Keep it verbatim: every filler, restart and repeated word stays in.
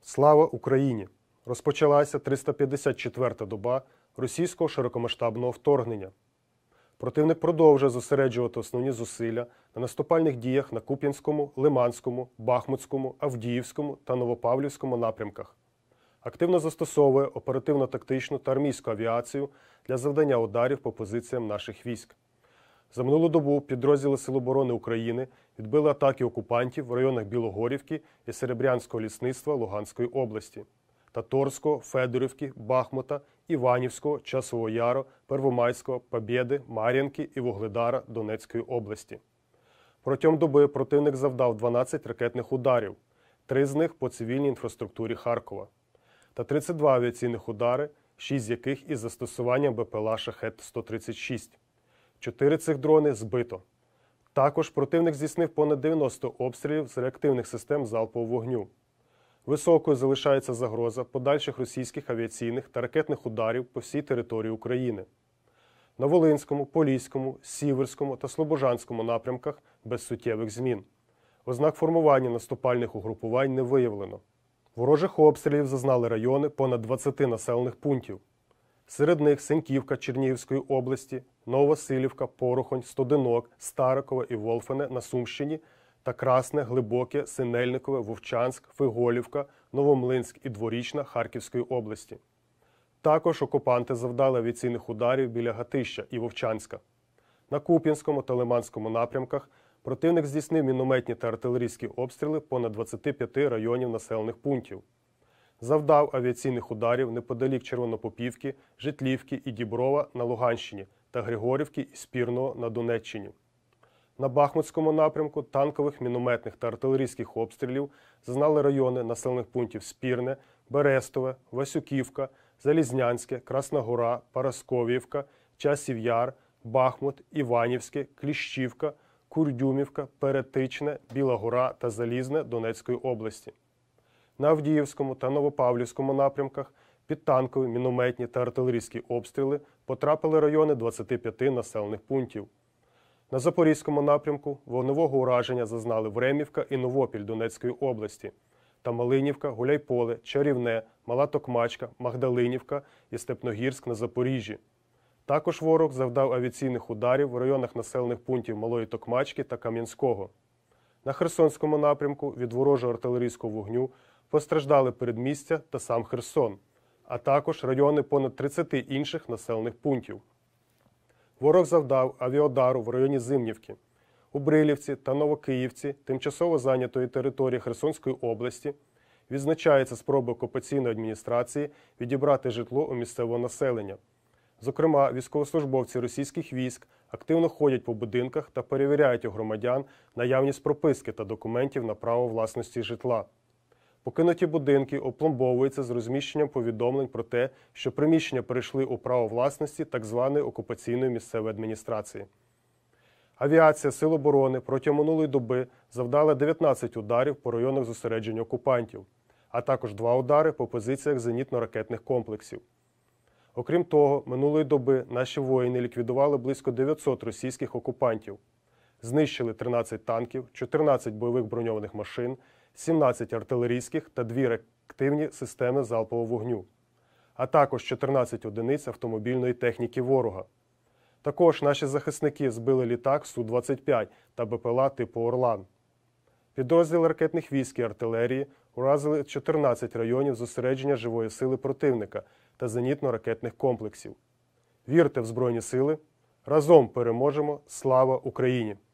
Слава Україні! Розпочалася триста п'ятдесят четверта доба російського широкомасштабного вторгнення. Противник продовжує зосереджувати основні зусилля на наступальних діях на Куп'янському, Лиманському, Бахмутському, Авдіївському та Новопавлівському напрямках. Активно застосовує оперативно-тактичну та армійську авіацію для завдання ударів по позиціям наших військ. За минулу добу підрозділи Сил оборони України відбили атаки окупантів в районах Білогорівки і Серебрянського лісництва Луганської області, Таторського, Федорівки, Бахмута, Іванівського, Часового Яру, Первомайського, Побєди, Мар'їнки і Вугледара Донецької області. Протягом доби противник завдав дванадцять ракетних ударів, три з них по цивільній інфраструктурі Харкова, та тридцять два авіаційних удари, шість з яких із застосуванням БПЛА «Шахет сто тридцять шість». Чотири цих дрони збито. Також противник здійснив понад дев'яносто обстрілів з реактивних систем залпового вогню. Високою залишається загроза подальших російських авіаційних та ракетних ударів по всій території України. На Волинському, Поліському, Сіверському та Слобожанському напрямках без суттєвих змін. Ознак формування наступальних угрупувань не виявлено. Ворожих обстрілів зазнали райони понад двадцяти населених пунктів. Серед них Сеньківка Чернігівської області, Нововасилівка, Порохонь, Стодинок, Старикове і Волфене на Сумщині та Красне, Глибоке, Синельникове, Вовчанськ, Фиголівка, Новомлинськ і Дворічна Харківської області. Також окупанти завдали авіаційних ударів біля Гатища і Вовчанська. На Куп'янському та Лиманському напрямках противник здійснив мінометні та артилерійські обстріли понад двадцяти п'яти районів населених пунктів. Завдав авіаційних ударів неподалік Червонопопівки, Житлівки і Діброва на Луганщині та Григорівки і Спірного на Донеччині. На Бахмутському напрямку танкових, мінометних та артилерійських обстрілів зазнали райони населених пунктів Спірне, Берестове, Васюківка, Залізнянське, Красна Гора, Парасковіївка, Часів Яр, Бахмут, Іванівське, Кліщівка, Курдюмівка, Перетичне, Біла Гора та Залізне Донецької області. На Авдіївському та Новопавлівському напрямках під танкові, мінометні та артилерійські обстріли потрапили райони двадцяти п'яти населених пунктів. На Запорізькому напрямку вогневого ураження зазнали Времівка і Новопіль Донецької області та Малинівка, Гуляйполе, Чарівне, Мала Токмачка, Магдалинівка і Степногірськ на Запоріжжі. Також ворог завдав авіаційних ударів в районах населених пунктів Малої Токмачки та Кам'янського. На Херсонському напрямку від ворожого артилерійського вогню постраждали передмістя та сам Херсон, а також райони понад тридцяти інших населених пунктів. Ворог завдав авіаудару в районі Зимнівки. У Брилівці та Новокиївці, тимчасово зайнятої території Херсонської області, відзначається спроба окупаційної адміністрації відібрати житло у місцевого населення. Зокрема, військовослужбовці російських військ активно ходять по будинках та перевіряють у громадян наявність прописки та документів на право власності житла. Покинуті будинки опломбовуються з розміщенням повідомлень про те, що приміщення перейшли у право власності так званої окупаційної місцевої адміністрації. Авіація Сил оборони протягом минулої доби завдала дев'ятнадцять ударів по районах зосередження окупантів, а також два удари по позиціях зенітно-ракетних комплексів. Окрім того, минулої доби наші воїни ліквідували близько дев'ятсот російських окупантів, знищили тринадцять танків, чотирнадцять бойових броньованих машин, сімнадцять артилерійських та дві реактивні системи залпового вогню, а також чотирнадцять одиниць автомобільної техніки ворога. Також наші захисники збили літак Су двадцять п'ять та БПЛА типу «Орлан». Підрозділи ракетних військ і артилерії уразили чотирнадцять районів зосередження живої сили противника та зенітно-ракетних комплексів. Вірте в Збройні Сили! Разом переможемо! Слава Україні!